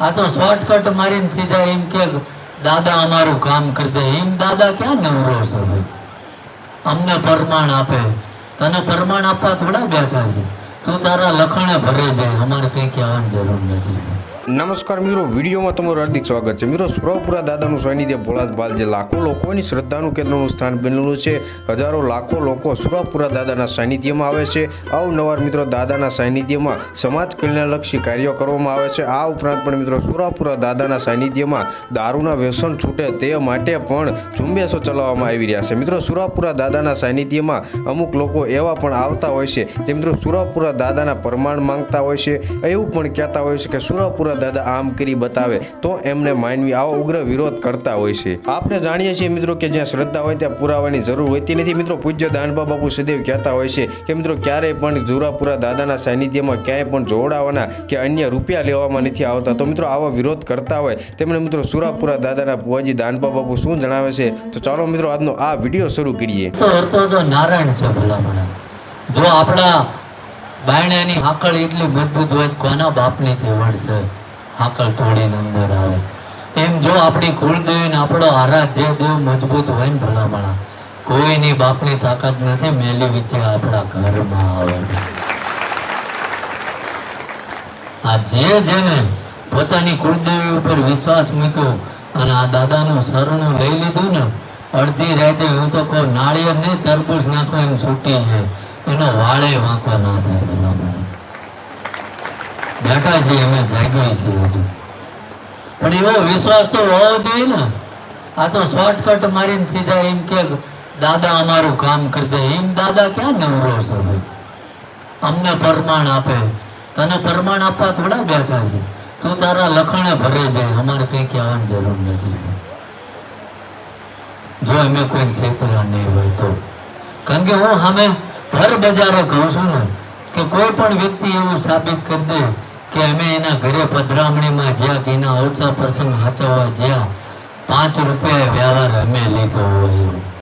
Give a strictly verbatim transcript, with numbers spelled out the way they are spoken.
આ તો શોર્ટકટ મારીને સીધા એમ કે દાદા અમારું કામ કરી દે. એમ દાદા ક્યાં નવરો છે ભાઈ? અમને પ્રમાણ આપે, તને પ્રમાણ આપવા થોડા બેઠા છે. તું તારા લખણે ભરે જાય, અમારે કંઈ કહેવાની જરૂર નથી. નમસ્કાર મિત્રો, વિડીયોમાં તમારું હાર્દિક સ્વાગત છે. મિત્રો, સુરાપુરા દાદાનું સાનિધ્ય ભોળાસબાલ જે લાખો લોકોની શ્રદ્ધાનું કેન્દ્રનું સ્થાન બનેલું છે. હજારો લાખો લોકો સુરાપુરા દાદાના સાનિધ્યમાં આવે છે. અવનવાર મિત્રો દાદાના સાનિધ્યમાં સમાજ કલ્યાણલક્ષી કાર્યો કરવામાં આવે છે. આ ઉપરાંત પણ મિત્રો સુરાપુરા દાદાના સાનિધ્યમાં દારૂના વ્યસન છૂટે તે માટે પણ ઝુંબેશો ચલાવવામાં આવી રહ્યા છે. મિત્રો, સુરાપુરા દાદાના સાનિધ્યમાં અમુક લોકો એવા પણ આવતા હોય છે જે મિત્રો સુરાપુરા દાદાના પ્રમાણ માંગતા હોય છે. એવું પણ કહેતા હોય છે કે સુરાપુરા દાદા આમ કરી બતાવે તો એમને માનવી આવો ઉગ્ર વિરોધ કરતા હોય છે. આપણે જાણીએ છીએ મિત્રો કે જ્યાં શ્રદ્ધા હોય ત્યાં પુરાવાની જરૂર હોતી નથી. મિત્રો, પૂજ્ય દાનબા બાપુ સદૈવ કહેતા હોય છે કે મિત્રો ક્યારેય પણ સુરાપુરા દાદાના સાનિધ્યમાં ક્યાંય પણ જોડાવાના કે અન્ય રૂપિયા લેવામાં નથી આવતા. તો મિત્રો આવો વિરોધ કરતા હોય તેમણે મિત્રો સુરાપુરા દાદાના ભુવાજી દાનબા બાપુ શું જણાવે છે, તો ચાલો મિત્રો આજનો આ વિડીયો શરૂ કરીએ. તો અર્થો તો નારાયણ છે ભલામણા. જો આપણા બાયણાની હાકળ એટલી મજબૂત હોય કોના બાપની તેવડ છે હાકળ તોડીને અંદર આવે? એમ જો આપણી કુળદેવીને આપણો આરાધ્ય દેવ મજબૂત હોય ને ભલામણા, કોઈની બાપની તાકાત નથી મેલી વિદ્યા આપણા ઘરમાં આવે. આ જે જેને પોતાની કુળદેવી ઉપર વિશ્વાસ મૂક્યો અને આ દાદાનું શરણું લઈ લીધું ને, અડધી રાતે હું તો કહું નાળિયેર ને તરબૂચ નાખો એમ છૂટી છે, એનો વાળે વાંકો ના થાય. ભલામણા બેઠા છીએ અમે, જાગીએ છીએ હજુ, પણ એવો વિશ્વાસ તો હોવો જોઈએ ને. આ તો શોર્ટકટ મારીને સીધા એમ કે દાદા અમારું કામ કરી દે. એમ દાદા ક્યાં નવરો છે ભાઈ? અમને પ્રમાણ આપે, તને પ્રમાણ આપવા થોડા બેઠા છે. તું તારા લખણે ભરે જાય, અમારે કંઈ કહેવાની જરૂર નથી. જો અમે કોઈ છેતરા નહીં હોય તો, કારણ કે હું અમે ભર બજારે કહું છું ને કે કોઈ પણ વ્યક્તિ એવું સાબિત કરી દે કે અમે એના ઘરે પધરામણીમાં જ્યાં કે એના ઓછા પ્રસંગ સાચવવા જ્યાં પાંચ રૂપિયા વ્યવહાર અમે લીધો હોય એવું